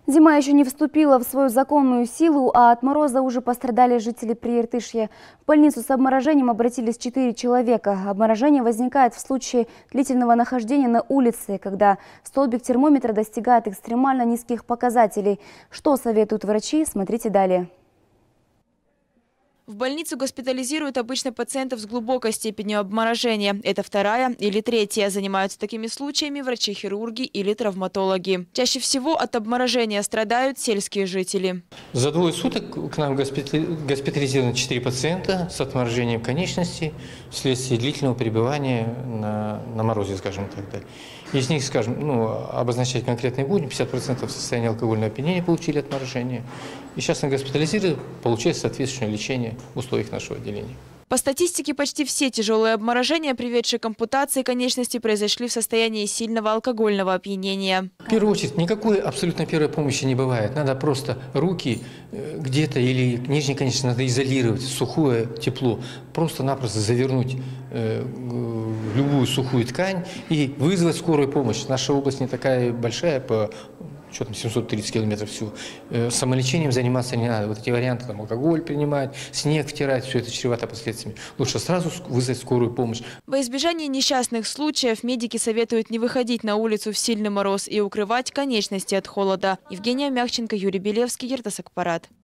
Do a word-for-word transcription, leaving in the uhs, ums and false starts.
Зима еще не вступила в свою законную силу, а от мороза уже пострадали жители Прииртышья. В больницу с обморожением обратились четыре человека. Обморожение возникает в случае длительного нахождения на улице, когда столбик термометра достигает экстремально низких показателей. Что советуют врачи, смотрите далее. В больницу госпитализируют обычно пациентов с глубокой степенью обморожения. Это вторая или третья. Занимаются такими случаями врачи-хирурги или травматологи. Чаще всего от обморожения страдают сельские жители. За двое суток к нам госпитализировано четыре пациента с отморожением конечностей вследствие длительного пребывания на, на морозе, скажем так. Из них, скажем, ну, обозначать конкретные будни, пятьдесят процентов в состоянии алкогольного опьянения получили отморожение. И сейчас на госпитализируют, получают соответствующее лечение в условиях нашего отделения. По статистике, почти все тяжелые обморожения, приведшие к ампутации конечностей, произошли в состоянии сильного алкогольного опьянения. В первую очередь, никакой абсолютно первой помощи не бывает. Надо просто руки где-то или нижние конечности надо изолировать, сухое тепло. Просто-напросто завернуть э, в любую сухую ткань и вызвать скорую помощь. Наша область не такая большая, по что там, семьсот тридцать километров всего. Э, самолечением заниматься не надо. Вот эти варианты, там, алкоголь принимать, снег втирать, все это чревато последствиями. Лучше сразу вызвать скорую помощь. Во избежание несчастных случаев медики советуют не выходить на улицу в сильный мороз и укрывать конечности от холода. Евгения Мягченко, Юрий Белевский, Ертас Акпарат.